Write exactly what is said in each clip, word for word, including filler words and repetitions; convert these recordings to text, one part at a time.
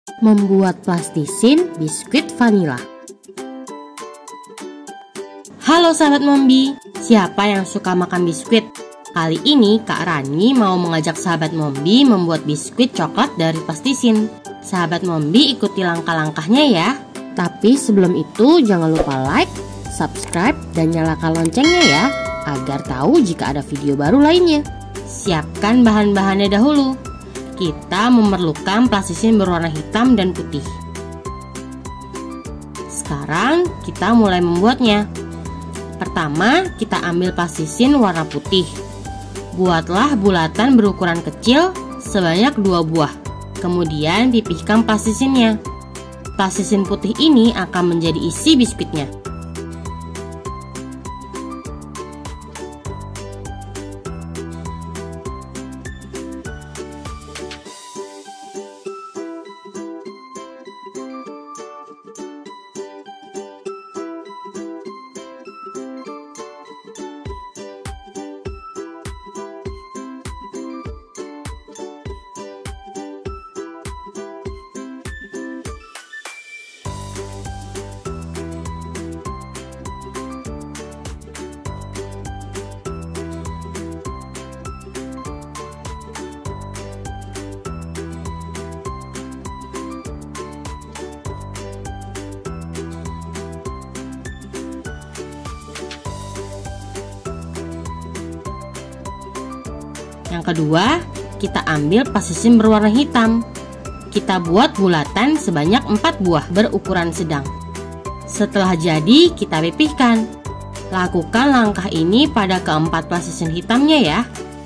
Membuat plastisin biskuit vanila. Halo sahabat Mombi, siapa yang suka makan biskuit? Kali ini Kak Rani mau mengajak sahabat Mombi membuat biskuit coklat dari plastisin. Sahabat Mombi ikuti langkah-langkahnya ya. Tapi sebelum itu jangan lupa like, subscribe, dan nyalakan loncengnya ya, agar tahu jika ada video baru lainnya. Siapkan bahan-bahannya dahulu. Kita memerlukan plastisin berwarna hitam dan putih. Sekarang kita mulai membuatnya. Pertama, kita ambil plastisin warna putih. Buatlah bulatan berukuran kecil sebanyak dua buah. Kemudian pipihkan plastisinnya. Plastisin putih ini akan menjadi isi biskuitnya. Yang kedua, kita ambil plastisin berwarna hitam. Kita buat bulatan sebanyak empat buah berukuran sedang. Setelah jadi, kita pipihkan. Lakukan langkah ini pada keempat plastisin hitamnya ya.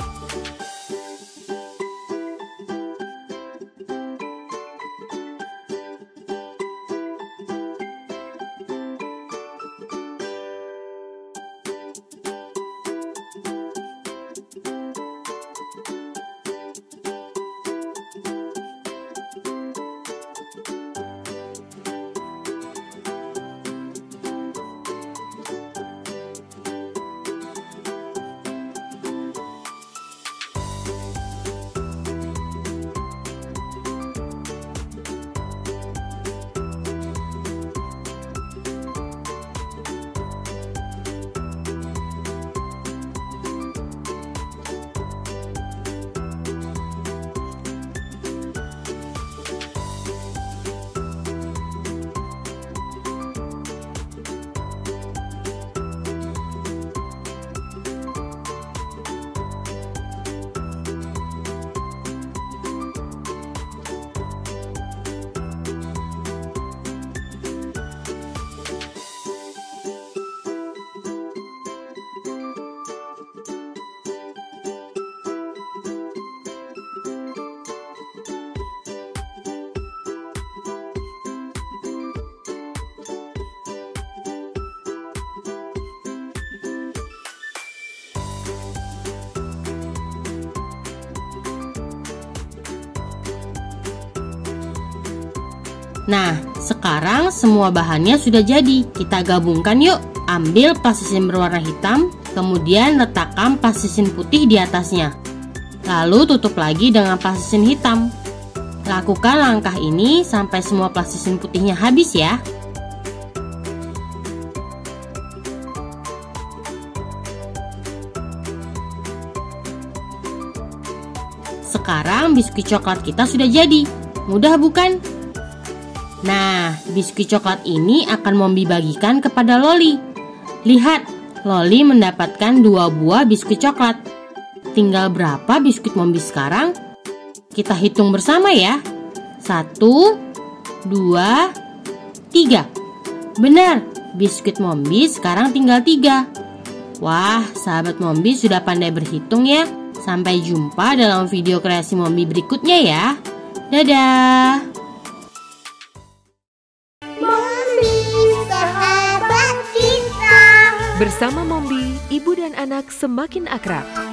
Nah, sekarang semua bahannya sudah jadi. Kita gabungkan yuk. Ambil plastisin berwarna hitam, kemudian letakkan plastisin putih di atasnya. Lalu tutup lagi dengan plastisin hitam. Lakukan langkah ini sampai semua plastisin putihnya habis ya. Sekarang biskuit coklat kita sudah jadi. Mudah bukan? Nah, biskuit coklat ini akan Mombi bagikan kepada Loli. Lihat, Loli mendapatkan dua buah biskuit coklat. Tinggal berapa biskuit Mombi sekarang? Kita hitung bersama ya. Satu, dua, tiga. Benar, biskuit Mombi sekarang tinggal tiga. Wah, sahabat Mombi sudah pandai berhitung ya. Sampai jumpa dalam video kreasi Mombi berikutnya ya. Dadah. Bersama Mombi, ibu dan anak semakin akrab.